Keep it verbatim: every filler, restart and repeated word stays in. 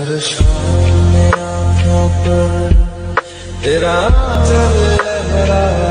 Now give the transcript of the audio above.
हर शाम में आँखों पर तेरा चल लहरा